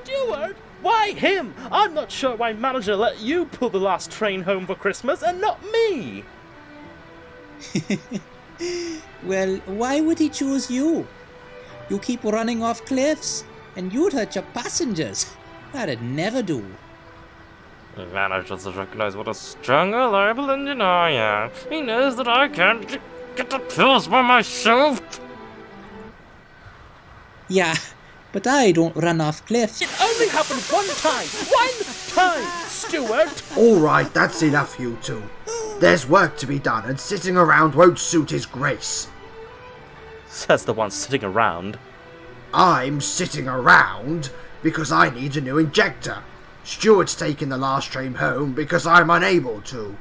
Stuart? Why him? I'm not sure why manager let you pull the last train home for Christmas and not me. Well, why would he choose you? You keep running off cliffs, and you'd hurt your passengers. That'd never do. The manager doesn't recognize what a strong, reliable engineer I am. He knows that I can't get the pills by myself. Yeah, but I don't run off cliffs. It only happened one time. One time, Stuart. Alright, that's enough, you two. There's work to be done, and sitting around won't suit his grace. Says the one sitting around. I'm sitting around because I need a new injector. Stuart's taking the last train home because I'm unable to.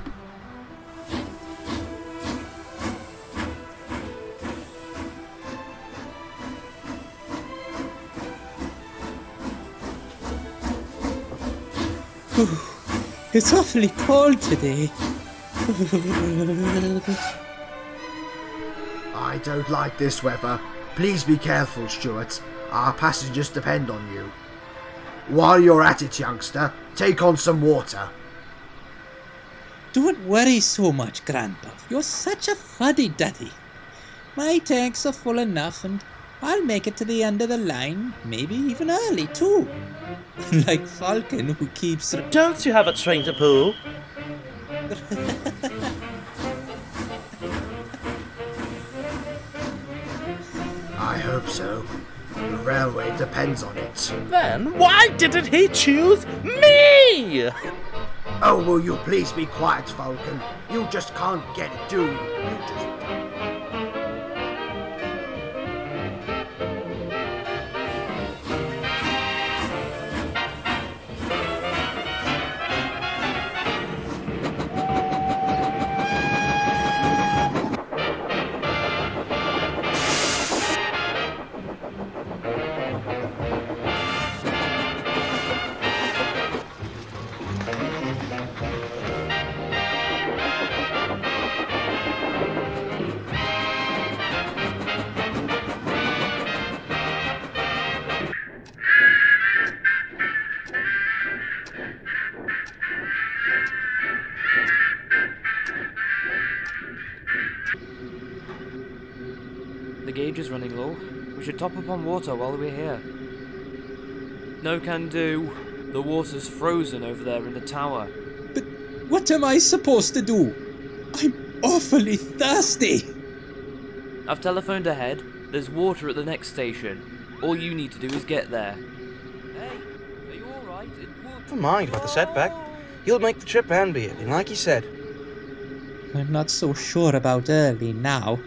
It's awfully cold today. I don't like this weather. Please be careful, Stuart. Our passengers depend on you. While you're at it, youngster, take on some water. Don't worry so much, Grandpa. You're such a fuddy-duddy. My tanks are full enough, and I'll make it to the end of the line, maybe even early, too. Like Falcon, who keeps... Don't you have a train to pull? I hope so. The railway depends on it. Then why didn't he choose me? Oh, will you please be quiet, Falcon? You just can't get it, do you? You just... The gauge is running low. We should top up on water while we're here. No can do. The water's frozen over there in the tower. But what am I supposed to do? I'm awfully thirsty. I've telephoned ahead. There's water at the next station. All you need to do is get there. Hey, are you alright? Never mind about the setback. He'll make the trip ambient, and like he said. I'm not so sure about early now.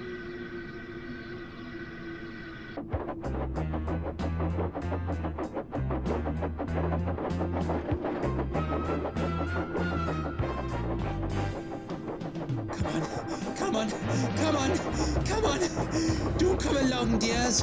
Come on, come on, come on! Do come along, dears!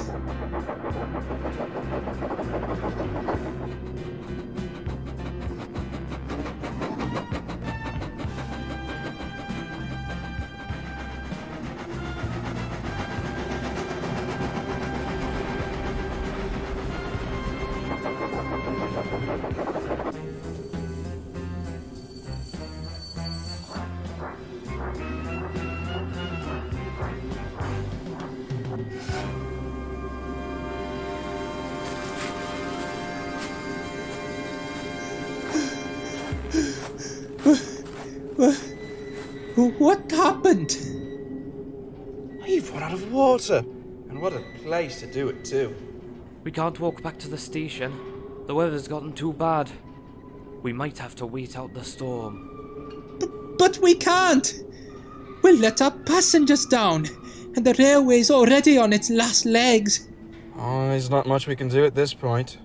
What happened? You've run out of water. And what a place to do it, too. We can't walk back to the station. The weather's gotten too bad. We might have to wait out the storm. But we can't! We'll let our passengers down, and the railway's already on its last legs. Oh, there's not much we can do at this point.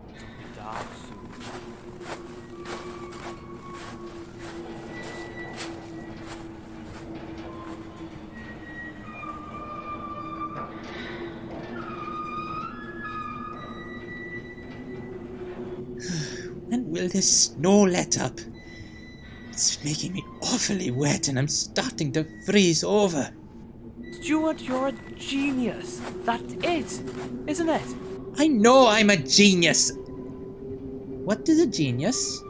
When will this snow let up? It's making me awfully wet and I'm starting to freeze over. Stuart, you're a genius. That's it, isn't it? I know I'm a genius. What is a genius?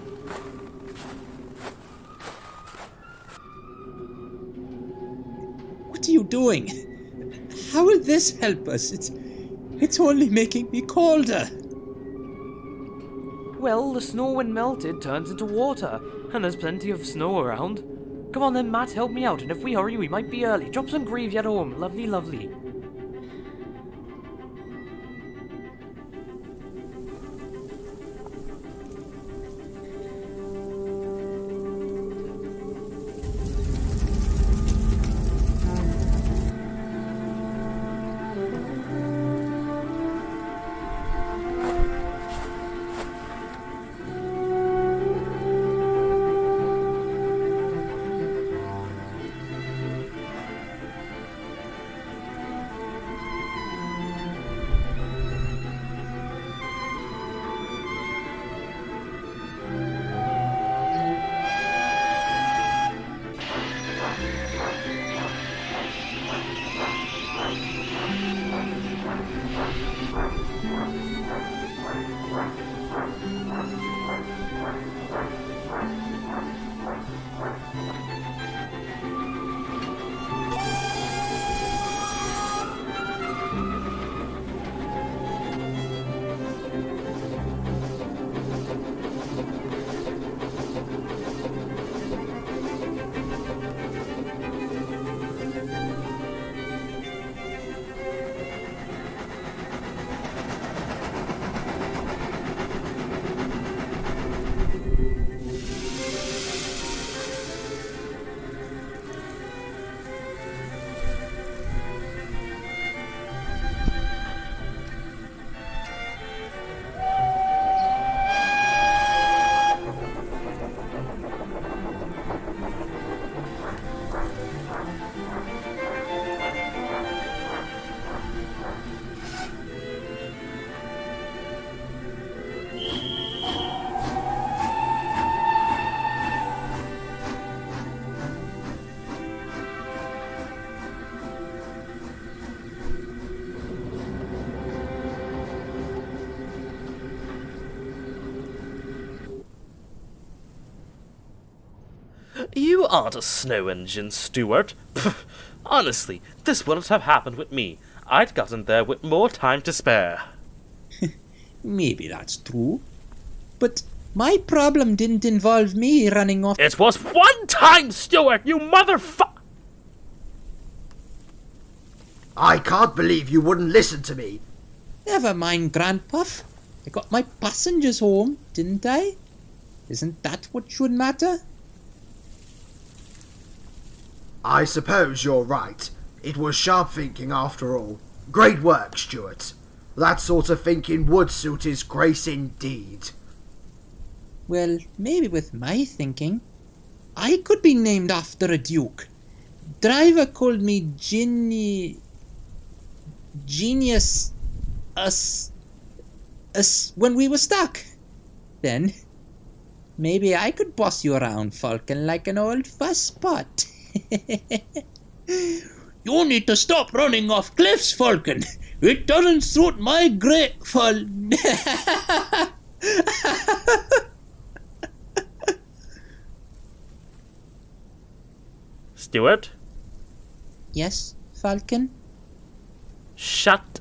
What are you doing? How will this help us? It's only making me colder. Well, the snow when melted turns into water, and there's plenty of snow around. Come on then, Matt, help me out, and if we hurry, we might be early. Drop some gravy at home. Lovely, lovely. You aren't a snow engine, Stuart. Pff, honestly, this wouldn't have happened with me. I'd gotten there with more time to spare. Maybe that's true. But my problem didn't involve me running off. It was one time, Stuart, you motherfu- I can't believe you wouldn't listen to me. Never mind, Grandpuff. I got my passengers home, didn't I? Isn't that what should matter? I suppose you're right. It was sharp thinking after all. Great work, Stuart. That sort of thinking would suit his grace indeed. Well, maybe with my thinking, I could be named after a duke. Driver called me Genius us when we were stuck. Then, maybe I could boss you around, Falcon, like an old fusspot. You need to stop running off cliffs, Falcon. It doesn't suit my great Stuart? Yes, Falcon? Shut